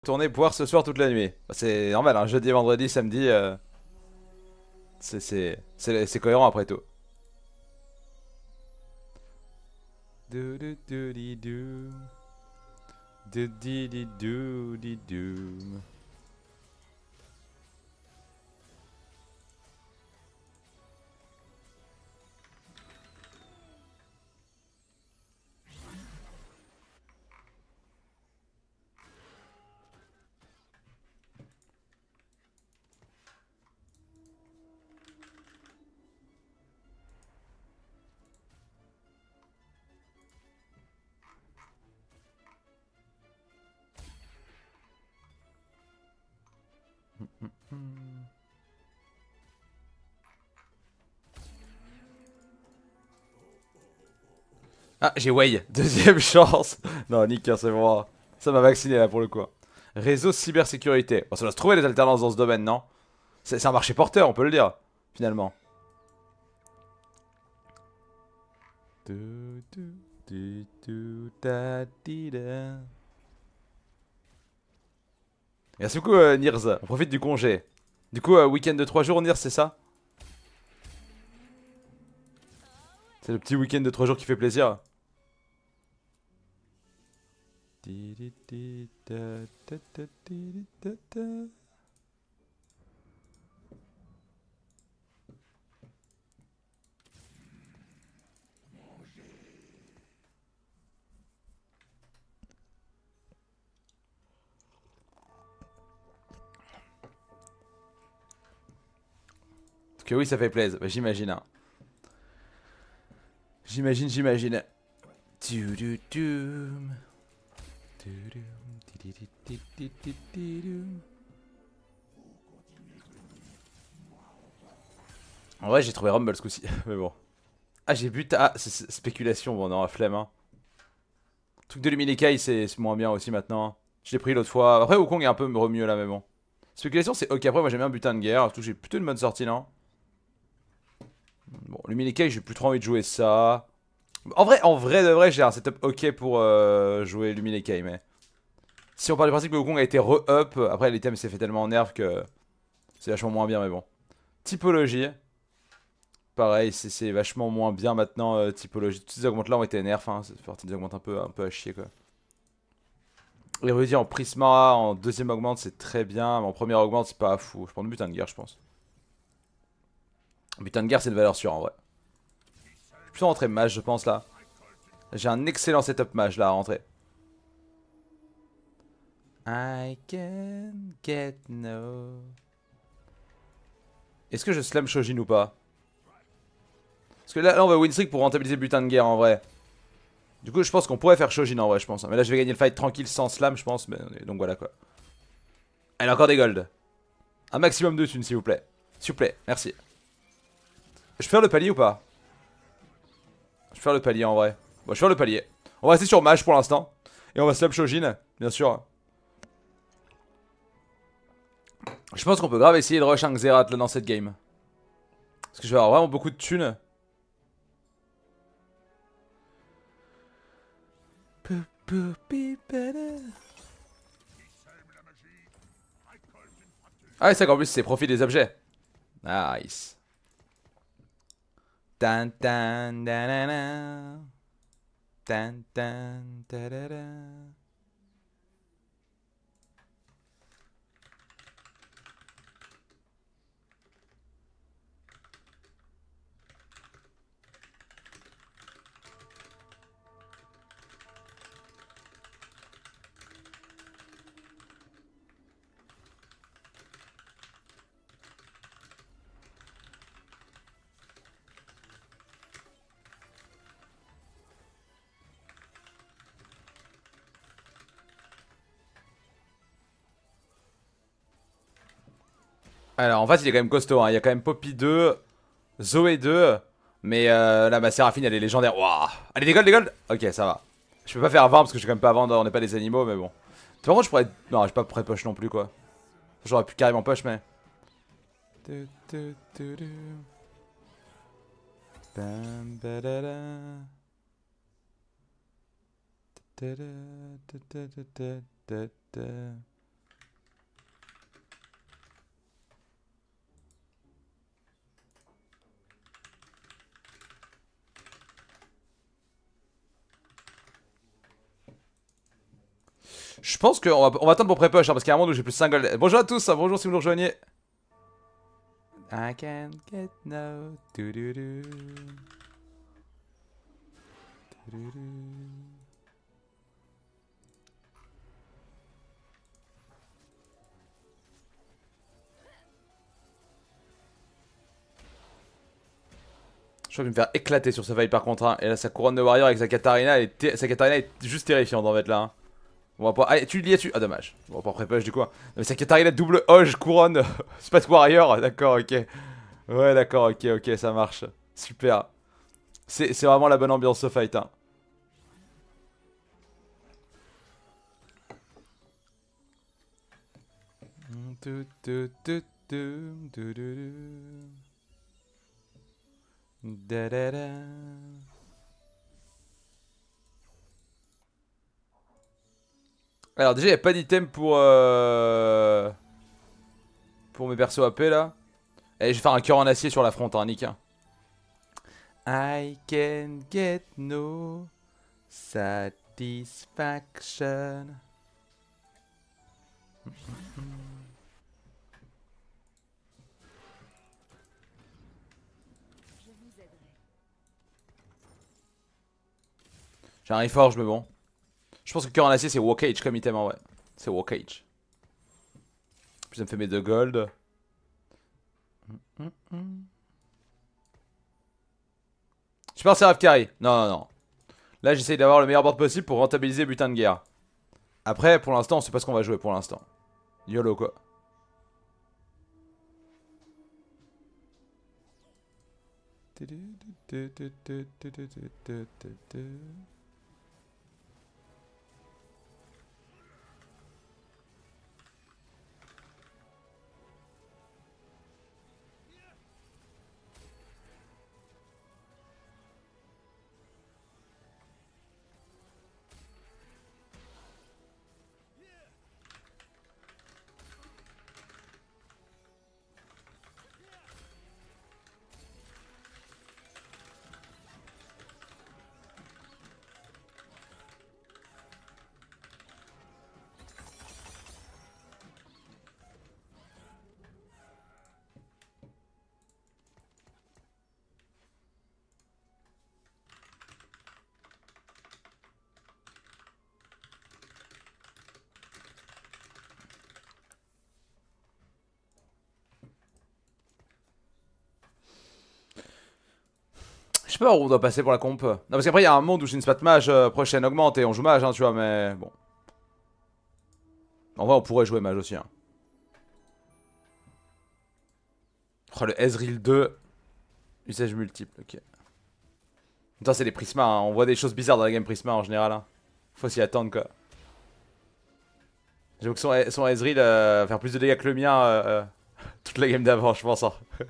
Tourner boire ce soir toute la nuit. Bah, c'est normal, hein, jeudi, vendredi, samedi, c'est cohérent après tout. Do do do di do. Do di di do di do. Ah, j'ai Way. Deuxième chance. Non, Nick, hein, c'est moi. Ça m'a vacciné là pour le coup. Réseau cybersécurité. Bon, ça doit se trouver les alternances dans ce domaine, non? C'est un marché porteur, on peut le dire, finalement. Du, du, di, da. Merci beaucoup, Nirz. On profite du congé. Du coup, week-end de 3 jours, Nirz, c'est ça? C'est le petit week-end de 3 jours qui fait plaisir. Di, di, di, da, da, da, di, da, da. Parce que oui, ça fait plaisir. Bah, j'imagine, hein. J'imagine. Du, du, dum. Du, dum, di, di, di, di, di, di, dum. En vrai, j'ai trouvé Rumble ce coup-ci. Mais bon. Ah, j'ai but. Ah, c'est spéculation. Bon, non, la flemme, hein. Truc de Luminikai, c'est moins bien aussi maintenant, hein. Je l'ai pris l'autre fois. Après, Wukong est un peu mieux là, mais bon. Spéculation, c'est ok. Après, moi j'aime bien butin de guerre. Surtout, j'ai plutôt une bonne sortie, non? Bon, Luminikai, j'ai plus trop envie de jouer ça. En vrai de vrai, j'ai un setup ok pour jouer Luminikai, mais. Si on part du principe que Wukong a été re-up, après l'item s'est fait tellement en nerf que c'est vachement moins bien, mais bon. Typologie. Pareil, c'est vachement moins bien maintenant, typologie. Toutes ces augmentes là ont été nerfs, hein. C'est parti des augmentes un peu à chier, quoi. Érudit en Prisma, en deuxième augmente, c'est très bien, mais en première augmente, c'est pas fou. Je prends le butin de guerre, je pense. Butin de guerre, c'est une valeur sûre en vrai. Je vais plutôt rentrer mage, je pense là. J'ai un excellent setup mage là à rentrer. I can get no. Est-ce que je slam Shojin ou pas? Parce que là, on va win streak pour rentabiliser butin de guerre en vrai. Du coup, je pense qu'on pourrait faire Shojin en vrai, je pense. Mais là, je vais gagner le fight tranquille sans slam, je pense. Mais, donc voilà quoi. Elle a encore des golds. Un maximum de thunes, s'il vous plaît. S'il vous plaît, merci. Je peux faire le palier ou pas? Je vais faire le palier en vrai. Bon, je vais faire le palier. On va rester sur mage pour l'instant. Et on va slap Shojin, bien sûr. Je pense qu'on peut grave essayer de rush un Xerath là dans cette game. Parce que je vais avoir vraiment beaucoup de thunes. Ah ouais, c'est qu'en plus c'est profit des objets. Nice. Tan tan danana. Tan tan tadada. Alors en fait il est quand même costaud, hein. Il y a quand même Poppy 2, Zoé 2. Mais là ma Séraphine elle est légendaire. Waouh. Allez des golds. Ok, ça va. Je peux pas faire 20 parce que je vais quand même pas vendre, on n'est pas des animaux, mais bon. Par contre je pourrais... Non, j'ai pas pré push non plus quoi. J'aurais pu carrément push mais... Bam, badada. Je pense qu'on va attendre pour pré-push, hein, parce qu'il y a un monde où j'ai plus 5 gold. Bonjour à tous, hein, bonjour si vous nous rejoignez. I can't get no. Je crois que je vais me faire éclater sur ce fight par contre. Hein. Et là, sa couronne de warrior avec sa Katarina, sa Katarina est juste terrifiante en fait là. Hein. On va pas. Allez, tu lies dessus. Ah, dommage. On va pas pré-push du coup. Hein. Mais sa Katarina double Hoge, couronne, Space Warrior. D'accord, ok. Ouais, d'accord, ok, ça marche. Super. C'est vraiment la bonne ambiance ce fight. Hein. Alors déjà il n'y a pas d'item pour mes persos AP là. Et je vais faire un cœur en acier sur la front, hein, Nick. Hein. I can get no satisfaction. J'ai un reforge mais bon. Je pense que cœur en acier c'est Walkage comme item en vrai. C'est Walkage. Puis ça me fait mes 2 gold. Je pense à Carry. Non. Là j'essaye d'avoir le meilleur board possible pour rentabiliser butin de guerre. Après pour l'instant on sait pas ce qu'on va jouer pour l'instant. YOLO quoi. Je sais pas où on doit passer pour la comp. Non, parce qu'après, il y a un monde où j'ai une spat mage prochaine augmente et on joue mage, hein, tu vois, mais bon. En vrai, on pourrait jouer mage aussi. Hein. Oh, le Ezreal 2. Usage multiple, ok. Putain, c'est des Prisma, hein. On voit des choses bizarres dans la game Prisma en général. Hein. Faut s'y attendre, quoi. J'avoue que son Ezreal va faire plus de dégâts que le mien toute la game d'avant, je pense. Hein.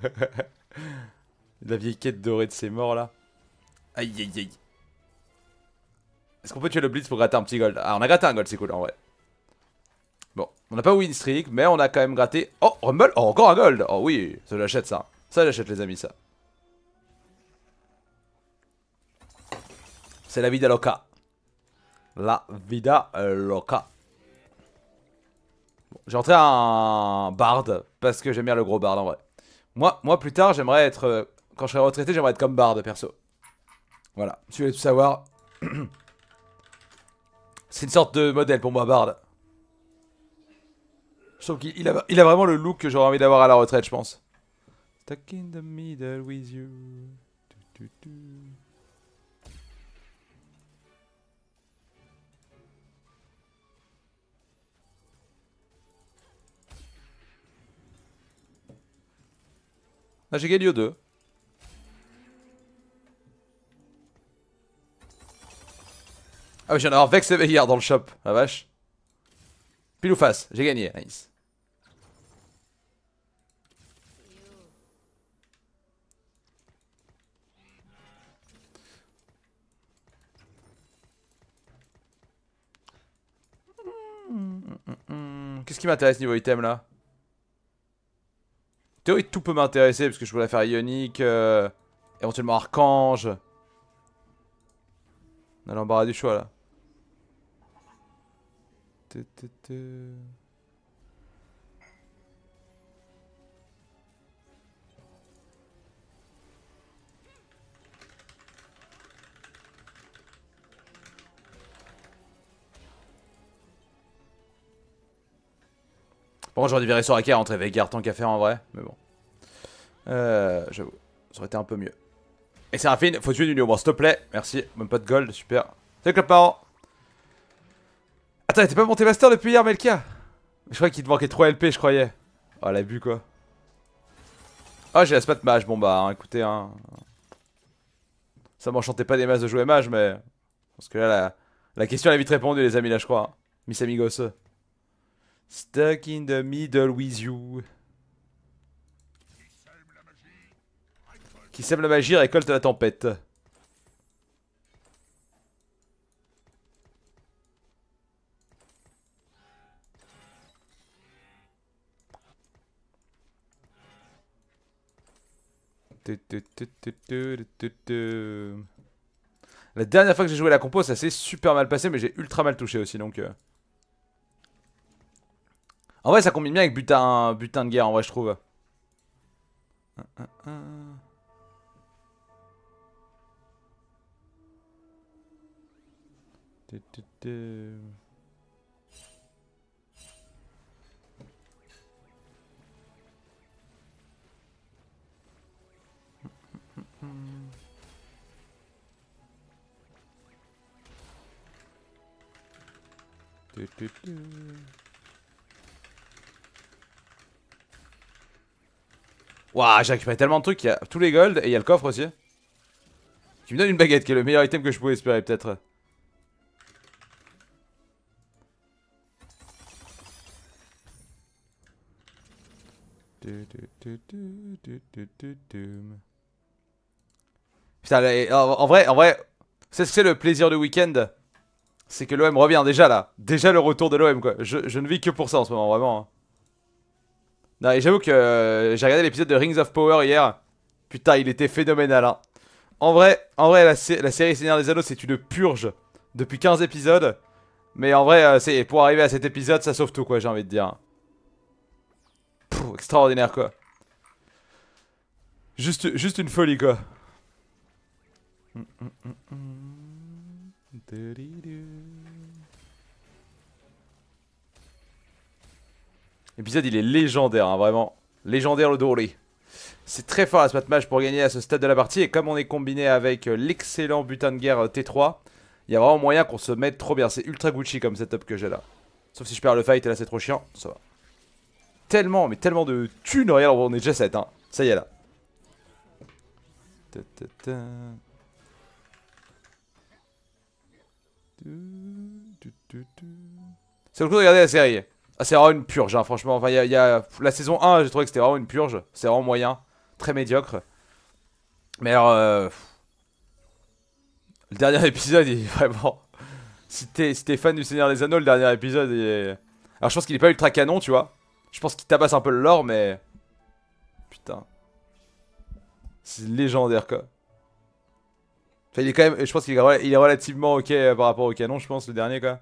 La vieille quête dorée de ces morts là. Aïe aïe aïe. Est-ce qu'on peut tuer le Blitz pour gratter un petit gold? Ah, on a gratté un gold, c'est cool en vrai. Bon, on n'a pas win streak, mais on a quand même gratté. Oh, Rumble. Oh, encore un gold. Oh oui, ça j'achète ça. Ça j'achète les amis, ça. C'est la vida loca. La vida loca. Bon, j'ai rentré un Bard parce que j'aime bien le gros Bard en vrai. Moi plus tard, j'aimerais être. Quand je serai retraité, j'aimerais être comme Bard perso. Voilà, si vous voulez tout savoir. C'est une sorte de modèle pour moi, Bard. Je trouve qu'il a vraiment le look que j'aurais envie d'avoir à la retraite, je pense. Stuck in the middle with you. Ah, j'ai gagné 2. Ah oui, je viens d'avoir Vex et Veillard dans le shop, la vache. Pile ou face, j'ai gagné, nice. Qu'est-ce qui m'intéresse niveau item là? Théorie, tout peut m'intéresser parce que je voulais faire Ionique, éventuellement Archange. On a l'embarras du choix là. Bon, j'aurais dû virer sur Aka rentrer Veigar tant qu'à faire en vrai, mais bon. J'avoue, ça aurait été un peu mieux. Et Séraphine, faut tuer du Néo, bon, s'il te plaît, merci, même pas de gold, super. Salut Club Parent. Attends, t'es pas monté master depuis hier, Melkia? Je croyais qu'il te manquait 3 LP, je croyais. Oh, la bu quoi. Oh, j'ai la spot mage, bon bah, hein, écoutez, hein. Ça m'enchantait pas des masses de jouer mage, mais. Parce que là, la question elle est vite répondue, les amis, là, je crois. Hein. Miss Amigos. Stuck in the middle with you. Qui sème la magie récolte la tempête. La dernière fois que j'ai joué la compo, ça s'est super mal passé, mais j'ai ultra mal touché aussi, donc... En vrai, ça combine bien avec butin de guerre, en vrai, je trouve. Waouh, j'ai récupéré tellement de trucs, il y a tous les golds et il y a le coffre aussi. Qui me donne une baguette, qui est le meilleur item que je pouvais espérer peut-être. Putain, en vrai, c'est ce que c'est le plaisir du week-end. C'est que l'OM revient déjà là. Déjà le retour de l'OM quoi. Je ne vis que pour ça en ce moment, vraiment. Hein. Non, et j'avoue que j'ai regardé l'épisode de Rings of Power hier. Putain, il était phénoménal. Hein. En vrai la série Seigneur des Anneaux, c'est une purge depuis 15 épisodes. Mais en vrai, pour arriver à cet épisode, ça sauve tout quoi, j'ai envie de dire. Pff, extraordinaire quoi. Juste une folie quoi. L'épisode il est légendaire, hein, vraiment. Légendaire le doré. C'est très fort la spot mage pour gagner à ce stade de la partie. Et comme on est combiné avec l'excellent butin de guerre T3, il y a vraiment moyen qu'on se mette trop bien. C'est ultra Gucci comme setup que j'ai là. Sauf si je perds le fight et là c'est trop chiant. Ça va. Tellement, mais tellement de thunes. Regarde, on est déjà 7. Hein. Ça y est là. C'est le coup de regarder la série. Ah, c'est vraiment une purge, hein, franchement. Enfin, la saison 1, j'ai trouvé que c'était vraiment une purge. C'est vraiment moyen. Très médiocre. Mais alors, le dernier épisode, il est vraiment... Si t'es fan du Seigneur des Anneaux, le dernier épisode, il est... Alors, je pense qu'il est pas ultra canon, tu vois. Je pense qu'il tabasse un peu le lore, mais... Putain. C'est légendaire, quoi. Enfin, il est quand même... Je pense qu'il est relativement ok par rapport au canon, je pense, le dernier, quoi.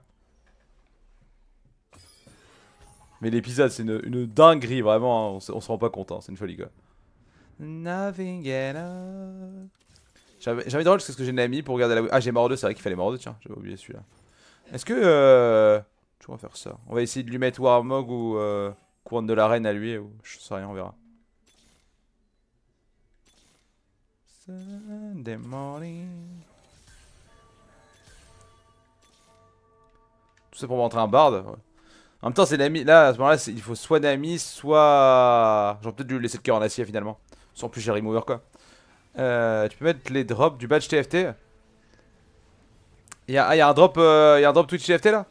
Mais l'épisode, c'est une dinguerie, vraiment. Hein. On se rend pas compte, hein. C'est une folie, quoi. Nothing J'avais envie de parce que j'ai une amie pour regarder la... Ah, j'ai Mordeux, c'est vrai qu'il fallait Mordeux, tiens. J'avais oublié celui-là. Est-ce que... On va faire ça. On va essayer de lui mettre Warmog ou Couronne de la Reine à lui, ou... Je sais rien, on verra. Sunday morning. Tout ça pour montrer un bard. Ouais. En même temps, c'est Nami. Là, à ce moment-là, il faut soit Nami, soit. J'aurais peut-être dû laisser le cœur en acier finalement. Sans plus, j'ai remover quoi. Tu peux mettre les drops du badge TFT. Il y a un drop, Twitch TFT là.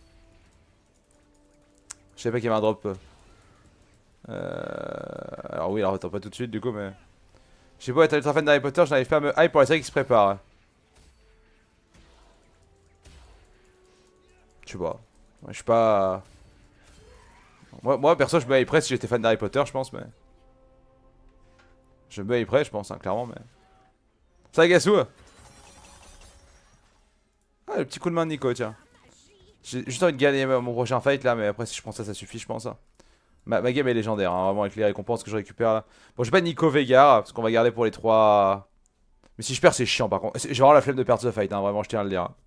Je savais pas qu'il y avait un drop. Alors oui, alors attends pas tout de suite du coup, mais. Je sais pas être ultra fan d'Harry Potter, je n'arrive pas à me hype pour la série qui se prépare. Je sais pas. Je suis pas. Moi perso, je me hyperais si j'étais fan d'Harry Potter, je pense, mais. Je me hyperais, je pense, hein, clairement, mais. Ça, Gassou. Ah, le petit coup de main de Nico, tiens. J'ai juste envie de gagner mon prochain fight là, mais après si je prends ça, ça suffit, je pense. Hein. Ma game est légendaire, hein, vraiment avec les récompenses que je récupère là. Bon, j'ai pas Nico Veigar, parce qu'on va garder pour les 3. Mais si je perds, c'est chiant par contre. J'ai vraiment la flemme de perdre ce fight, hein, vraiment, je tiens à le dire. Hein.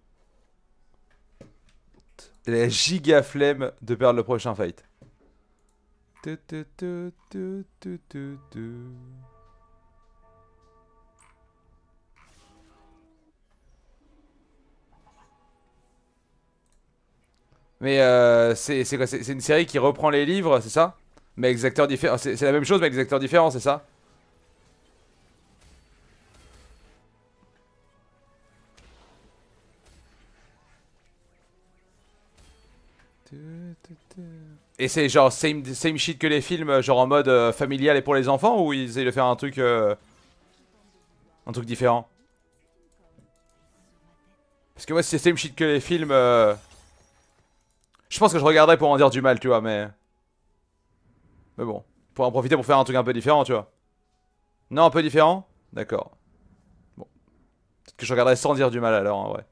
La giga flemme de perdre le prochain fight. Mais c'est quoi? C'est une série qui reprend les livres, c'est ça? Mais avec des acteurs différents. C'est la même chose, mais avec des acteurs différents, c'est ça? Et c'est genre same shit que les films, genre en mode familial et pour les enfants, ou ils essayent de faire un truc différent? Parce que moi, si c'est same shit que les films, je pense que je regarderais pour en dire du mal, tu vois, mais bon, pour en profiter pour faire un truc un peu différent, tu vois. Non, un peu différent? D'accord. Bon, peut-être que je regarderais sans dire du mal alors, en vrai.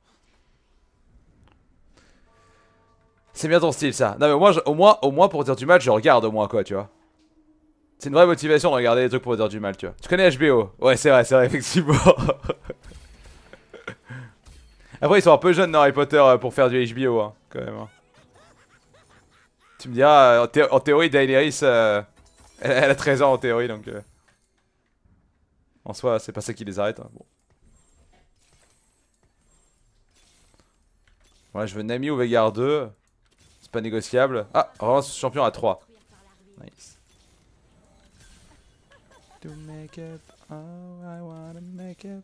C'est bien ton style, ça. Non, mais au moins pour dire du mal, je regarde au moins, quoi, tu vois. C'est une vraie motivation de regarder des trucs pour dire du mal, tu vois. Tu connais HBO? Ouais, c'est vrai, effectivement. Après, ils sont un peu jeunes dans Harry Potter pour faire du HBO, hein, quand même. Hein. Tu me diras, en théorie, Daenerys, elle a 13 ans en théorie, donc... en soi, c'est pas ça qui les arrête. Hein. Bon. Ouais, je veux Nami ou Veigar 2. C'est pas négociable. Ah, vraiment, ce champion à 3. Nice. To make up, oh, I wanna make up.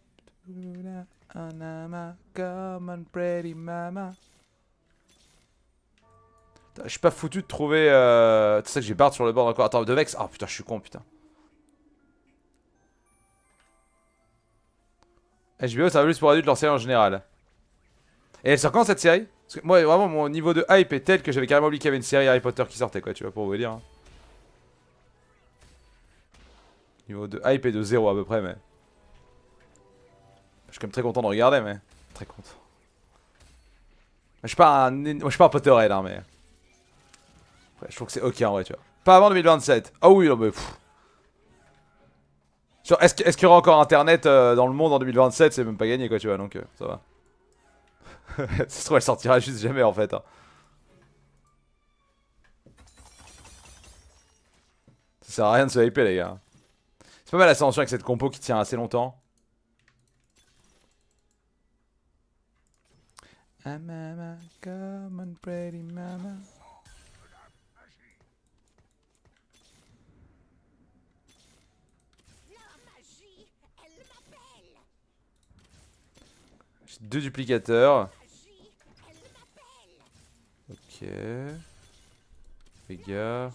Come on, pretty mama. Je suis pas foutu de trouver. C'est ça que j'ai Bard sur le board encore. Attends, de Vex. Ah putain, je suis con, putain. HBO, ça va plus pour adultes leur série en général. Et elle sort quand cette série? Parce que moi, vraiment, mon niveau de hype est tel que j'avais carrément oublié qu'il y avait une série Harry Potter qui sortait, quoi, tu vois, pour vous dire. Hein. Niveau de hype est de 0 à peu près, mais. Je suis quand même très content de regarder, mais. Très content. Je suis pas un Potterhead, hein, mais. Après, je trouve que c'est ok en vrai, tu vois. Pas avant 2027. Ah oui, non, mais. Est-ce qu'il y aura encore internet dans le monde en 2027? C'est même pas gagné, quoi, tu vois, donc ça va. Ça se trouve, elle sortira juste jamais en fait. Hein. Ça sert à rien de se hyper, les gars. C'est pas mal l'ascension avec cette compo qui tient assez longtemps. Ah, mama, come on, pretty mama. J'ai 2 duplicateurs. Ok. Les gars.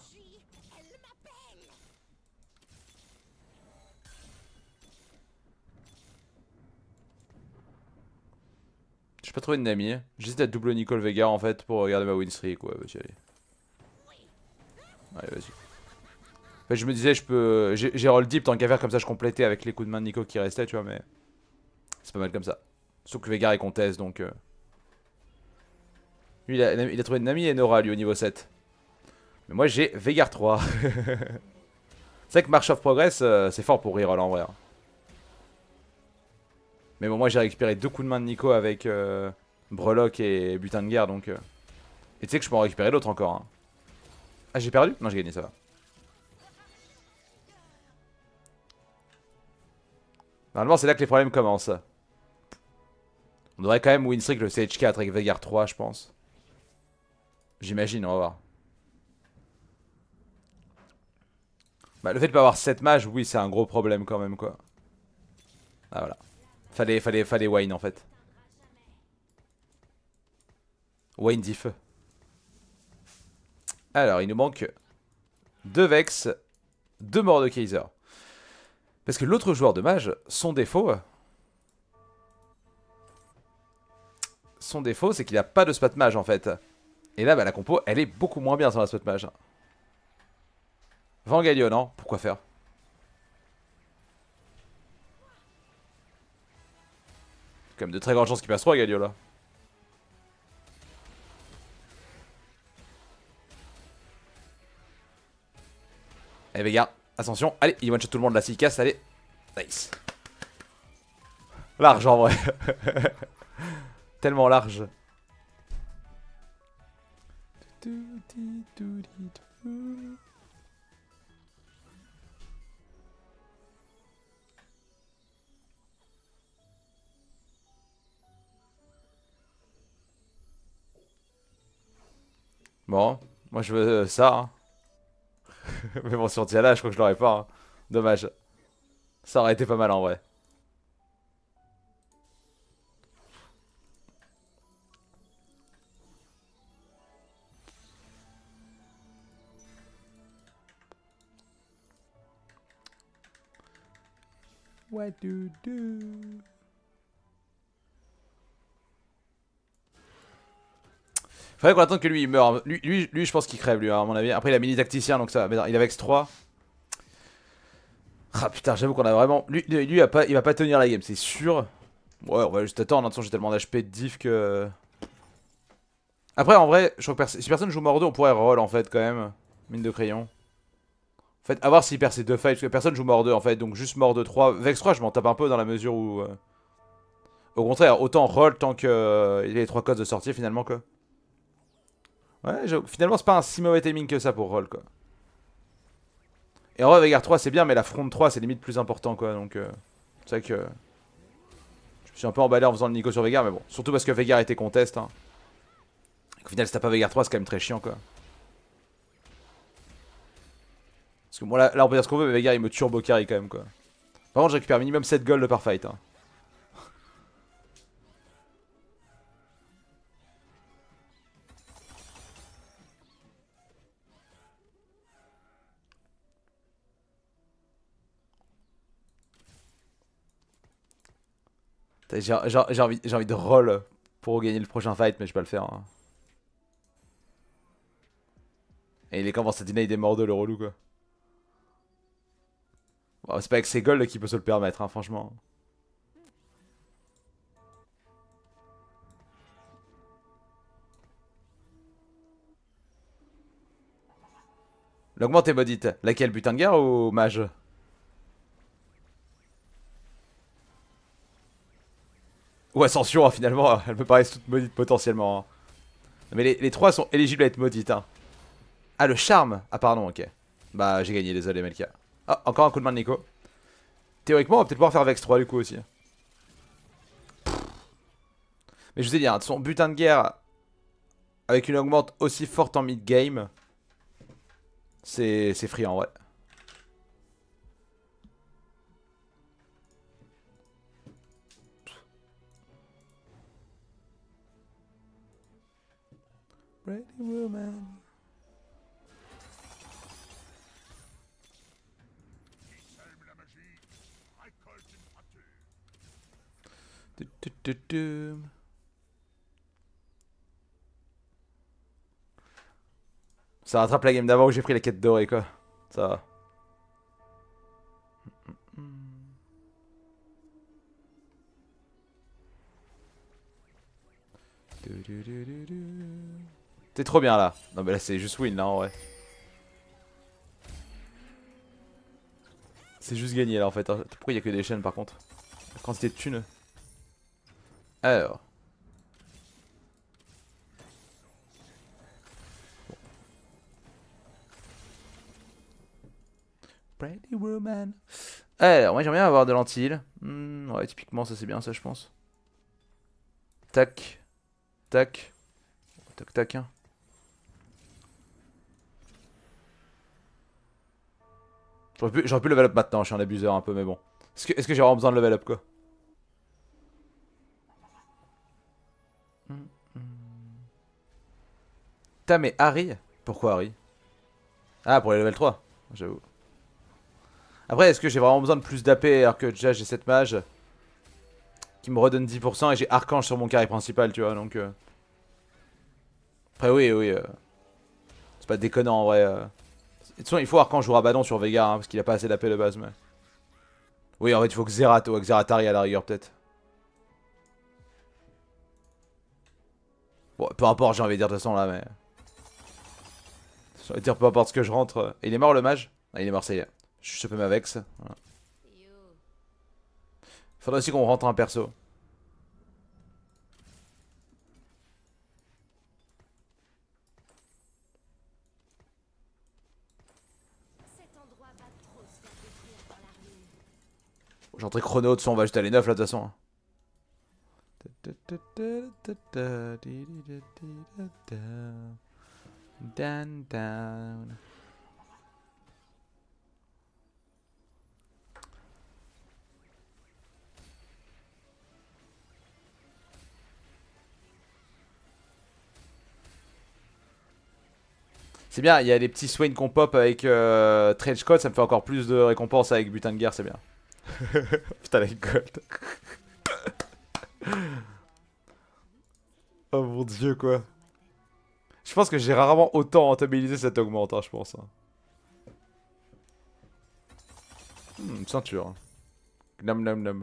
J'ai pas trouvé de Nami. J'hésite à double Nicole Veigar en fait pour regarder ma win streak. Ouais, vas-y, allez. Allez, vas-y. En fait, je me disais, j'ai roll deep tant qu'à faire comme ça, je complétais avec les coups de main de Nico qui restaient, tu vois, mais. C'est pas mal comme ça. Sauf que Veigar est conteste donc. Lui, il a trouvé Nami et Nora, lui, au niveau 7. Mais moi, j'ai Veigar 3. C'est vrai que March of Progress, c'est fort pour reroll en vrai. Hein. Mais bon, moi, j'ai récupéré 2 coups de main de Nico avec Breloque et Butin de Guerre, donc... Et tu sais que je peux en récupérer d'autres encore. Hein. Ah, j'ai perdu? Non, j'ai gagné, ça va. Normalement, c'est là que les problèmes commencent. On devrait quand même win streak le CH4 avec Veigar 3, je pense. J'imagine, on va voir. Bah, le fait de pas avoir 7 mages, oui, c'est un gros problème quand même, quoi. Ah, voilà. Fallait Wayne, en fait. Wayne dit feu. Alors, il nous manque 2 Vex, 2 morts de Kaiser. Parce que l'autre joueur de mage, son défaut, c'est qu'il a pas de spot mage en fait. Et là, bah, la compo, elle est beaucoup moins bien sans la spot mage. Vangalio, non? Pourquoi faire? Quand même de très grandes chances qu'il passe 3 Galio là. Allez Veigar, ascension, allez, il one shot tout le monde là s'il casse, allez. Nice. Large en vrai. Tellement large. Bon, moi je veux ça. Hein. Mais bon, si on tient là, je crois que je l'aurais pas. Hein. Dommage. Ça aurait été pas mal en vrai. What do do? Faudrait qu'on attende que lui il meure. Lui je pense qu'il crève lui, hein, à mon avis. Après il a mini tacticien donc ça. Mais non, il avait X3. Ah putain, j'avoue qu'on a vraiment. Lui il va pas tenir la game, c'est sûr. Ouais, on va juste attendre. De toute façon, j'ai tellement d'HP de diff que. Après, en vrai, je crois que si personne joue mort 2, on pourrait roll en fait quand même. Mine de crayon. En fait, à voir s'il perd ses deux fights. Parce que personne joue mort 2 en fait. Donc juste mort 2 3. Vex 3, je m'en tape un peu dans la mesure où. Au contraire, autant roll tant qu'il y a les 3 codes de sortie finalement quoi. Ouais, finalement, c'est pas un si mauvais timing que ça pour roll quoi. Et en vrai, Veigar 3 c'est bien, mais la front 3 c'est limite plus important quoi. Donc, c'est vrai que. Je me suis un peu emballé en faisant le Nico sur Veigar, mais bon. Surtout parce que Veigar était contest. Hein. Au final, si t'as pas Veigar 3, c'est quand même très chiant quoi. Parce que bon, là on peut dire ce qu'on veut, mais Veigar il me turbo carry quand même quoi. Par contre, je récupère minimum 7 gold par fight. Hein. J'ai envie de roll pour gagner le prochain fight, mais je vais pas le faire. Hein. Et il est commence à deny des morts de le relou quoi. Bon, c'est pas avec ses golds qu'il peut se le permettre, hein, franchement. L'augmente est maudite. Laquelle, butin de guerre ou mage? Ou ascension, hein, finalement, elle me paraissent toutes maudites potentiellement. Hein. Mais les 3 sont éligibles à être maudites. Hein. Ah, le charme. Ah, pardon, ok. Bah, j'ai gagné, désolé, Melka. Ah, encore un coup de main de Nico. Théoriquement, on va peut-être pouvoir faire Vex 3 du coup aussi. Mais je vous ai dit, hein, son butin de guerre avec une augmente aussi forte en mid-game, c'est free en vrai. Pretty woman. Ça rattrape la game d'avant où j'ai pris la quête dorée quoi. Ça va. T'es trop bien là. Non mais là c'est juste win là en vrai. C'est juste gagné là en fait. Pourquoi il y a que des chaînes par contre? La quantité de thunes. Alors. Pretty woman. Alors, moi j'aimerais bien avoir de lentilles. Ouais, typiquement ça c'est bien ça je pense. Tac. Tac. Tac tac. Hein. J'aurais pu level up maintenant, je suis un abuseur un peu mais bon. Est-ce que j'ai vraiment besoin de level up quoi? Putain mais Harry? Pourquoi Harry? Ah pour les level 3, j'avoue. Après est-ce que j'ai vraiment besoin de plus d'AP alors que déjà j'ai 7 mages qui me redonne 10% et j'ai Archange sur mon carré principal tu vois donc... Après oui oui, c'est pas déconnant en vrai. De toute façon il faut Archange ou Rabadon sur Veigar hein, parce qu'il a pas assez d'AP de base mais... Oui en fait il faut que Xerath ou Xerathari à la rigueur peut-être. Bon peu importe j'ai envie de dire de toute façon là mais... J'ai envie de dire peu importe ce que je rentre. Et il est mort le mage? Ah, il est Marseillais. Je peux m'avex. Voilà. Faudrait aussi qu'on rentre un perso. J'ai entré chrono, de toute façon on va juste aller 9 là de toute façon. C'est bien, il y a des petits Swain qu'on pop avec Trench Coat, ça me fait encore plus de récompenses avec butin de guerre, c'est bien. Putain, la gold. Oh mon dieu, quoi. Je pense que j'ai rarement autant rentabilisé cette augmente, hein, je pense. Une ceinture. Nam nam nam.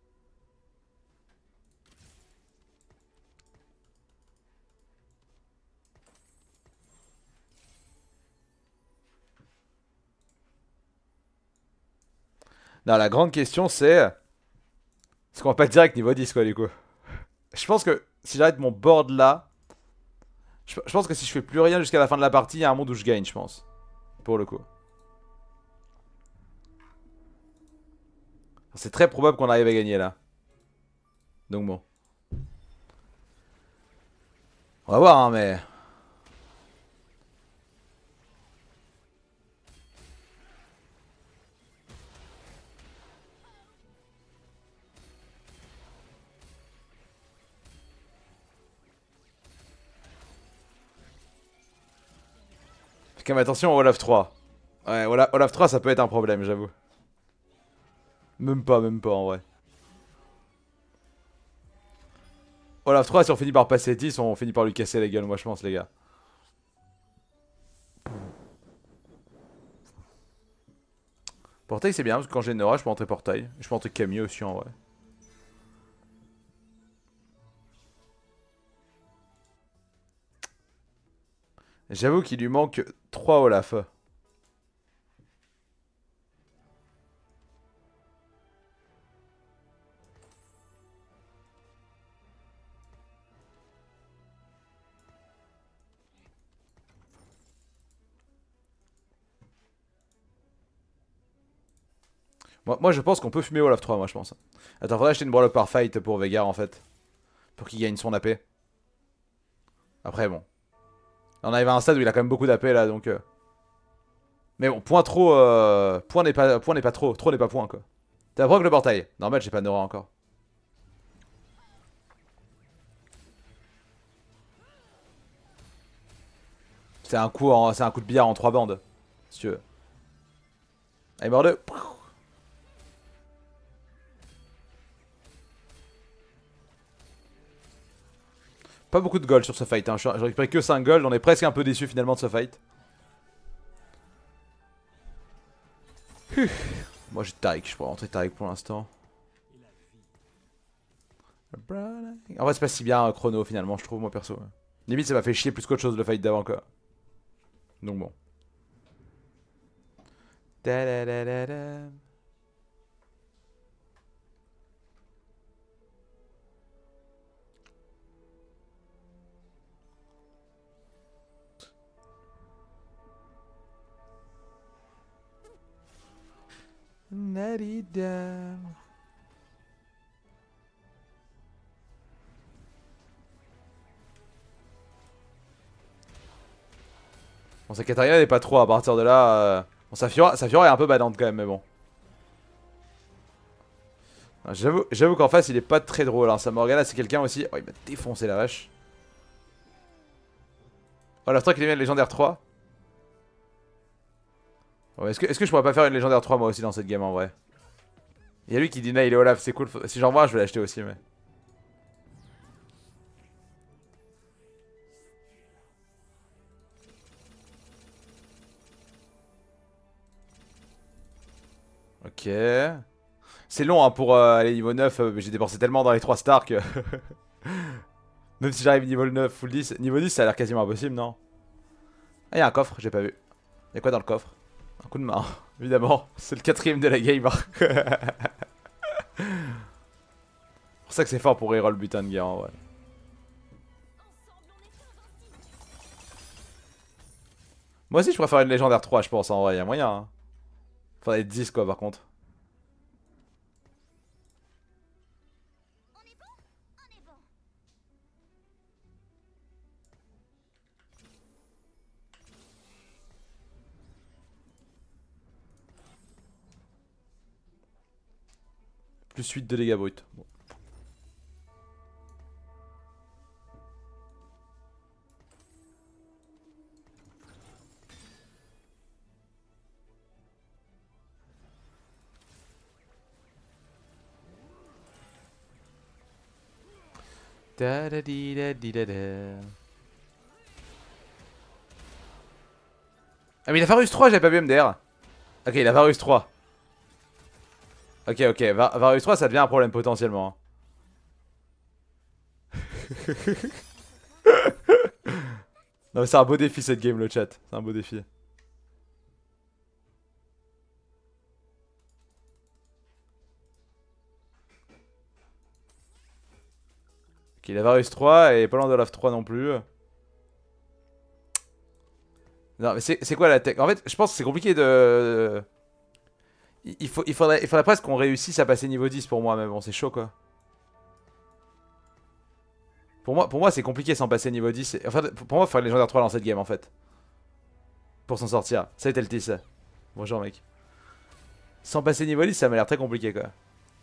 Non, la grande question c'est... Est-ce qu'on va pas direct niveau 10 quoi du coup? Je pense que si j'arrête mon board là... Je pense que si je fais plus rien jusqu'à la fin de la partie, il y a un monde où je gagne, je pense. Pour le coup. C'est très probable qu'on arrive à gagner là. Donc bon. On va voir hein, mais... Fais quand même attention au Olaf 3. Ouais, Olaf 3 ça peut être un problème, j'avoue. Même pas en vrai. Olaf 3, si on finit par passer 10, on finit par lui casser la gueule, moi je pense, les gars. Portail c'est bien, parce que quand j'ai Nora, je peux entrer Portail. Je peux entrer Camille aussi en vrai. J'avoue qu'il lui manque 3 Olaf. Moi je pense qu'on peut fumer Olaf 3, moi je pense. Attends, faudrait acheter une Brawl par fight pour Veigar en fait. Pour qu'il gagne son AP. Après bon. On arrive à un stade où il a quand même beaucoup d'AP là donc... Mais bon, point trop... Point n'est pas trop. Trop n'est pas point quoi. T'as proc le portail. Normal, j'ai pas Nora encore. C'est un coup de billard en 3 bandes. Si tu veux. Allez, mort de... Pas beaucoup de gold sur ce fight, hein. J'ai récupéré que 5 gold, on est presque un peu déçu finalement de ce fight. Moi j'ai Taric, je pourrais rentrer Taric pour l'instant. En vrai c'est pas si bien chrono finalement je trouve moi perso. Limite ça m'a fait chier plus qu'autre chose le fight d'avant quoi. Donc bon. Bon, sa Katarina n'est pas trop à partir de là. Bon, sa Fiora est un peu badante quand même, mais bon. J'avoue qu'en face il est pas très drôle. Hein. Sa Morgana c'est quelqu'un aussi. Oh, il m'a défoncé la vache. Oh, la truc il est bien le légendaire 3. Oh, est-ce que je pourrais pas faire une légendaire 3 moi aussi dans cette game en vrai? Il y a lui qui dit il est Olaf, c'est cool. Si j'en vois, je vais l'acheter aussi, mais. Ok. C'est long hein, pour aller niveau 9. J'ai dépensé tellement dans les 3 stars que. Même si j'arrive niveau 9, full 10. Niveau 10, ça a l'air quasiment impossible, non? Ah, il y a un coffre, j'ai pas vu. Y'a quoi dans le coffre? Un coup de main, évidemment. C'est le 4ème de la game. C'est pour ça que c'est fort pour reroll butin de guerre en vrai. Moi aussi je préfère une légendaire 3 je pense en vrai, y'a moyen. Hein. Faudrait être 10 quoi par contre. Plus 8 de dégâts bruts. Bon. Da da di da di da da. Ah mais il a Varus 3, j'avais pas vu MDR. Ok, il a Varus 3. Ok, ok, Varus 3 ça devient un problème potentiellement. Non mais c'est un beau défi cette game le chat, c'est un beau défi. Ok, il a Varus 3 et pas loin de Olaf 3 non plus. Non mais c'est quoi la tech? En fait je pense que c'est compliqué de... Il faudrait presque qu'on réussisse à passer niveau 10 pour moi, mais bon c'est chaud quoi. Pour moi c'est compliqué sans passer niveau 10. Enfin pour moi il faudrait légendaire 3 dans cette game en fait. Pour s'en sortir. Ça a été le TIS. Bonjour mec. Sans passer niveau 10 ça m'a l'air très compliqué quoi.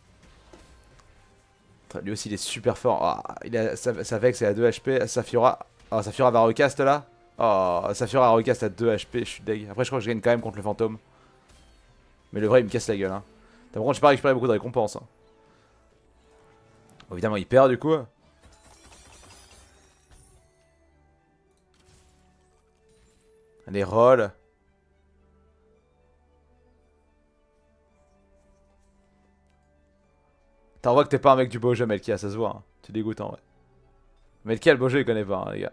Lui aussi il est super fort. Oh, ça fait que c'est à 2 HP. Saphira. Oh, Saphira va recast là. Oh, Saphira recast à 2 HP. Je suis deg. Après je crois que je gagne quand même contre le fantôme. Mais le vrai il me casse la gueule. Hein. Par contre j'ai pas récupéré beaucoup de récompenses. Hein. Bon, évidemment il perd du coup. Les rolls. T'en vois que t'es pas un mec du beau jeu Melkia, ça se voit. Hein. Tu dégoûtes en vrai. Melkia le beau jeu il connaît pas hein, les gars.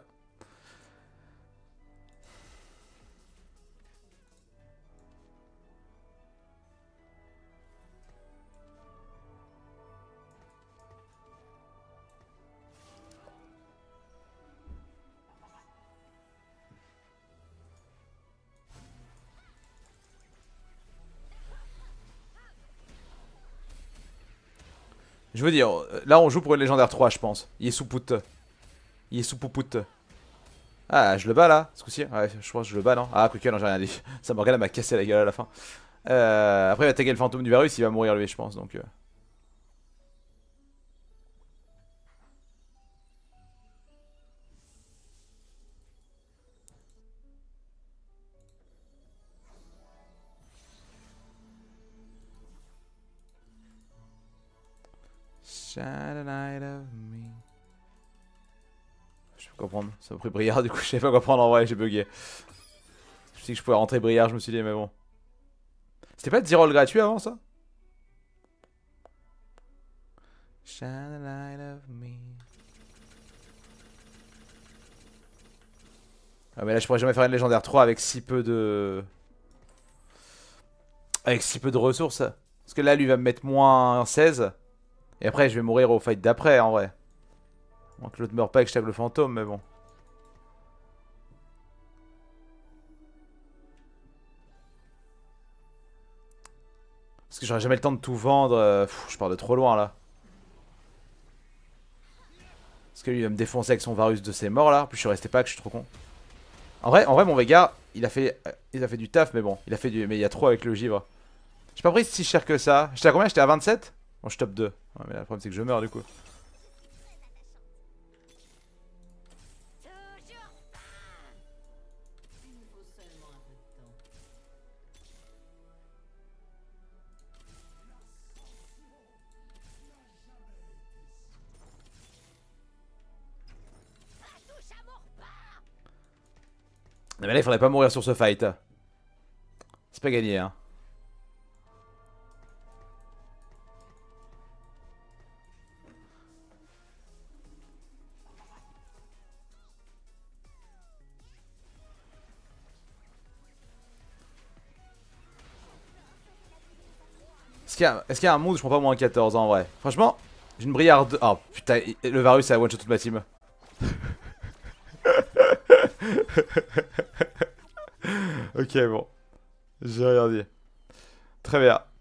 Je veux dire, là on joue pour une légendaire 3 je pense. Il est sous put. Il est sous poupoute. Ah je le bats là, ce coup-ci. Ouais je pense que je le bats non. Ah quoique non j'ai rien dit. Ça Morgana m'a cassé la gueule à la fin. Après il va attaquer le fantôme du Varus, il va mourir lui je pense donc... Shine a light of me. Je peux comprendre, ça m'a pris Briard du coup je savais pas quoi prendre en vrai, j'ai bugué. Je sais que je pouvais rentrer Briard, je me suis dit mais bon. C'était pas 10 rolls gratuits avant ça? Shine a light of me. Ah mais là je pourrais jamais faire une légendaire 3 avec si peu de... Avec si peu de ressources. Parce que là lui va me mettre moins 16. Et après je vais mourir au fight d'après en vrai. Moins que l'autre meurt pas et que je tape le fantôme mais bon. Parce que j'aurai jamais le temps de tout vendre. Je pars de trop loin là. Parce que lui il va me défoncer avec son Varus de ses morts là. En plus je suis resté pas que je suis trop con. En vrai mon Veigar il a fait du taf mais bon. Mais il y a trop avec le givre. J'ai pas pris si cher que ça. J'étais à combien? J'étais à 27. Bon je top 2. Ouais, mais là, le problème c'est que je meurs du coup. Mais là il faudrait pas mourir sur ce fight. C'est pas gagné hein. Est-ce qu'il y a un monde où je prends pas moins 14 en vrai? Franchement, j'ai une briarde. Oh putain, le Varus a one shot toute ma team. Ok, bon. J'ai rien dit. Très bien.